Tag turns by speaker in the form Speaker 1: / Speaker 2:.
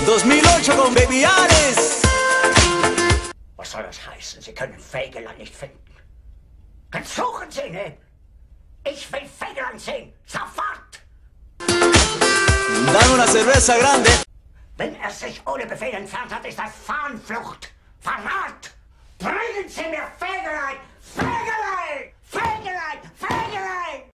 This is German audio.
Speaker 1: 2008 con Baby Alice.
Speaker 2: Was soll das heißen? Sie können Fegelein nicht finden. Dann suchen Sie ihn. Ich will Fegelein sehen. Sofort.
Speaker 1: Dame una cerveza grande.
Speaker 2: Wenn er sich ohne Befehl entfernt hat, ist das Fahnenflucht. Verrat! Bringen Sie mir Fegelein! Fegelein!